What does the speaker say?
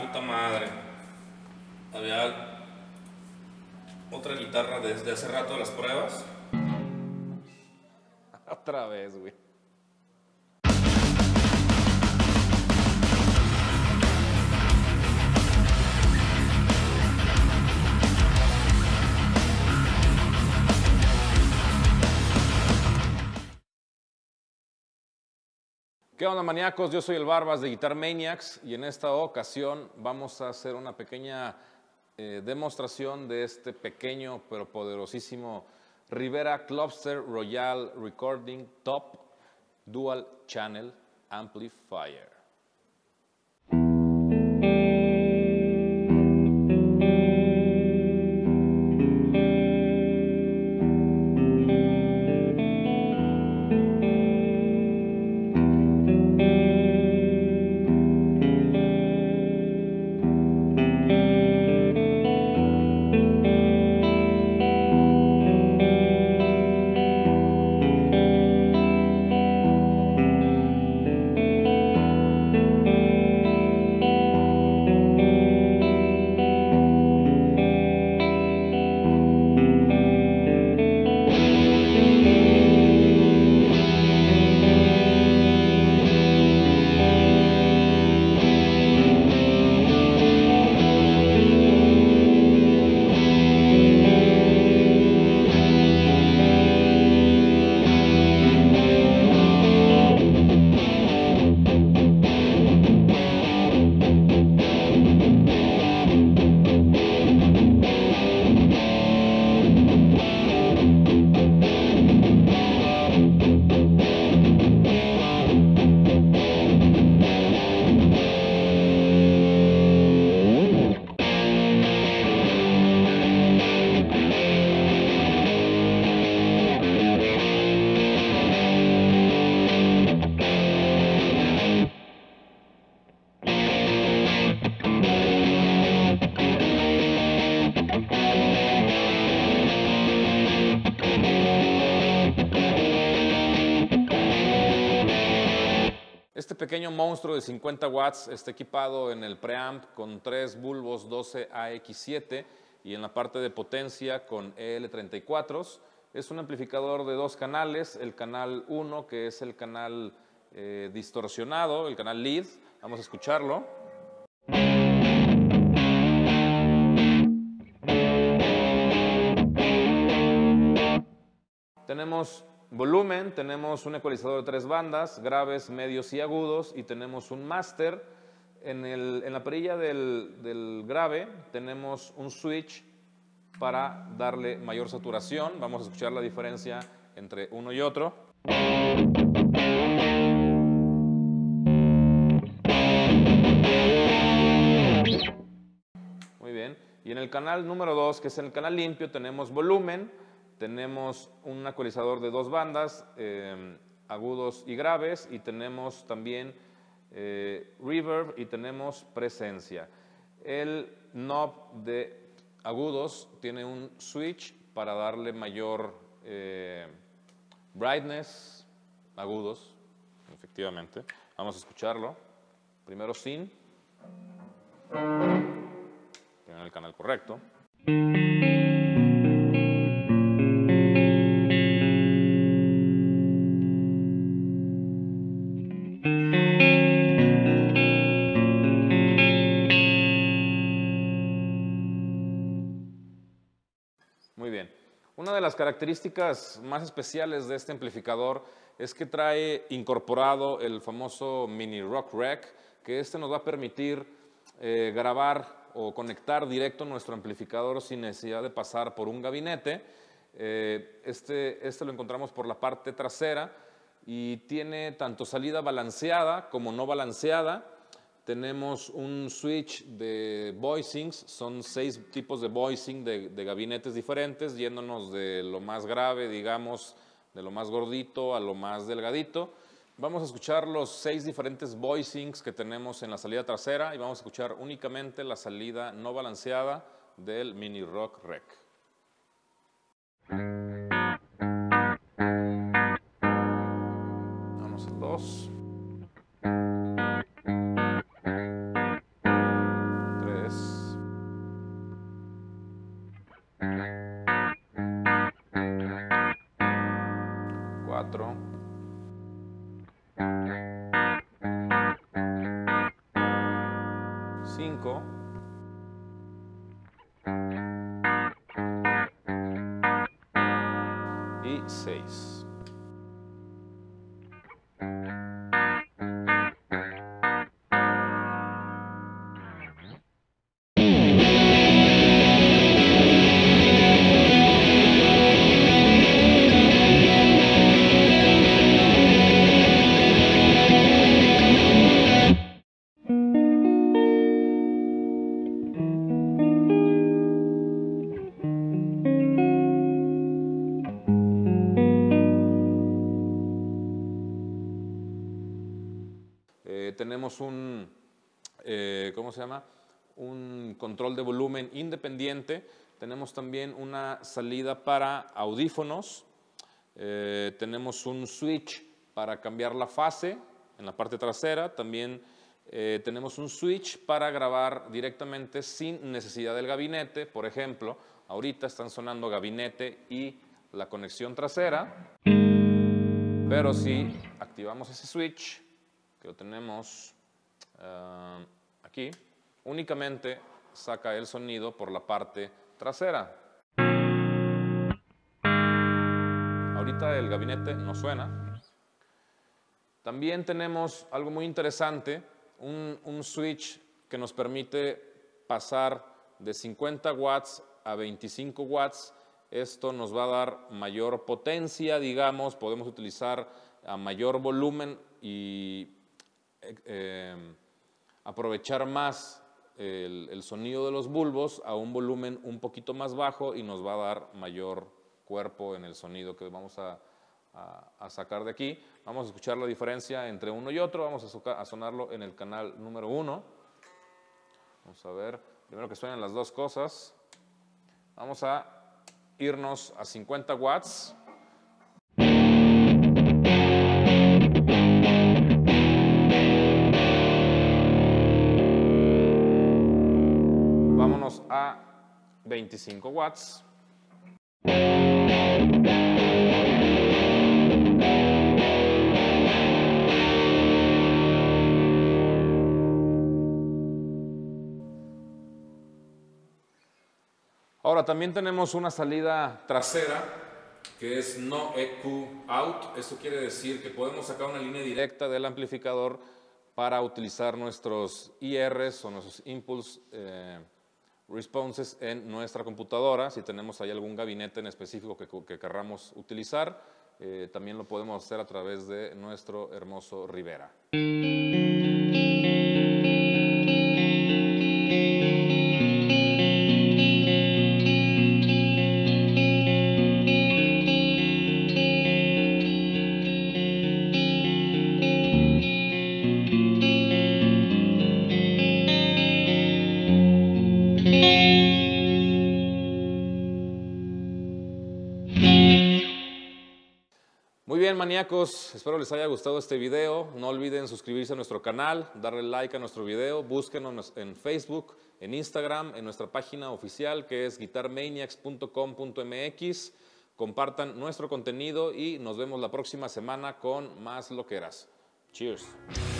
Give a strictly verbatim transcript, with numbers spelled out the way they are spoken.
santa madre. Había otra guitarra desde hace rato de las pruebas. Otra vez, güey. ¿Qué onda, maníacos? Yo soy el Barbas de Guitar Maniacs y en esta ocasión vamos a hacer una pequeña eh, demostración de este pequeño pero poderosísimo Rivera Clubster Royal Recording Top Dual Channel Amplifier. Este pequeño monstruo de cincuenta watts está equipado en el preamp con tres bulbos doce A X siete y en la parte de potencia con E L treinta y cuatro. Es un amplificador de dos canales, el canal uno que es el canal eh, distorsionado, el canal lead. Vamos a escucharlo. Tenemos volumen, tenemos un ecualizador de tres bandas, graves, medios y agudos, y tenemos un máster. En, el, en la perilla del, del grave tenemos un switch para darle mayor saturación. Vamos a escuchar la diferencia entre uno y otro. Muy bien. Y en el canal número dos, que es el canal limpio, tenemos volumen. Tenemos un ecualizador de dos bandas, eh, agudos y graves, y tenemos también eh, reverb y tenemos presencia. El knob de agudos tiene un switch para darle mayor eh, brightness, agudos, efectivamente. Vamos a escucharlo. Primero sin, en el canal correcto. Muy bien. Una de las características más especiales de este amplificador es que trae incorporado el famoso Mini Rock Rec, que este nos va a permitir eh, grabar o conectar directo nuestro amplificador sin necesidad de pasar por un gabinete. Eh, este, este lo encontramos por la parte trasera y tiene tanto salida balanceada como no balanceada. Tenemos un switch de voicings, son seis tipos de voicing de, de gabinetes diferentes, yéndonos de lo más grave, digamos, de lo más gordito a lo más delgadito. Vamos a escuchar los seis diferentes voicings que tenemos en la salida trasera y vamos a escuchar únicamente la salida no balanceada del Mini Rock Rec. Vamos al dos. cinco. Y seis. Eh, tenemos un, eh, ¿cómo se llama? Un control de volumen independiente. Tenemos también una salida para audífonos. Eh, tenemos un switch para cambiar la fase en la parte trasera. También eh, tenemos un switch para grabar directamente sin necesidad del gabinete. Por ejemplo, ahorita están sonando gabinete y la conexión trasera. Pero si activamos ese switch, que lo tenemos uh, aquí, únicamente saca el sonido por la parte trasera. Ahorita el gabinete no suena. También tenemos algo muy interesante, un, un switch que nos permite pasar de cincuenta watts a veinticinco watts. Esto nos va a dar mayor potencia, digamos, podemos utilizar a mayor volumen y Eh, aprovechar más el, el sonido de los bulbos a un volumen un poquito más bajo y nos va a dar mayor cuerpo en el sonido que vamos a, a, a sacar de aquí. Vamos a escuchar la diferencia entre uno y otro. Vamos a, a sonarlo en el canal número uno. Vamos a ver, primero que suenen las dos cosas. Vamos a irnos a cincuenta watts. Vámonos a veinticinco watts. Ahora también tenemos una salida trasera que es no E Q out. Esto quiere decir que podemos sacar una línea directa del amplificador para utilizar nuestros I Rs o nuestros impulse eh, responses en nuestra computadora. Si tenemos ahí algún gabinete en específico que, que querramos utilizar, eh, también lo podemos hacer a través de nuestro hermoso Rivera. Muy bien, maníacos, espero les haya gustado este video. No olviden suscribirse a nuestro canal, darle like a nuestro video, búsquenos en Facebook, en Instagram, en nuestra página oficial que es guitar maniacs punto com punto m x. Compartan nuestro contenido y nos vemos la próxima semana con más loqueras. Cheers.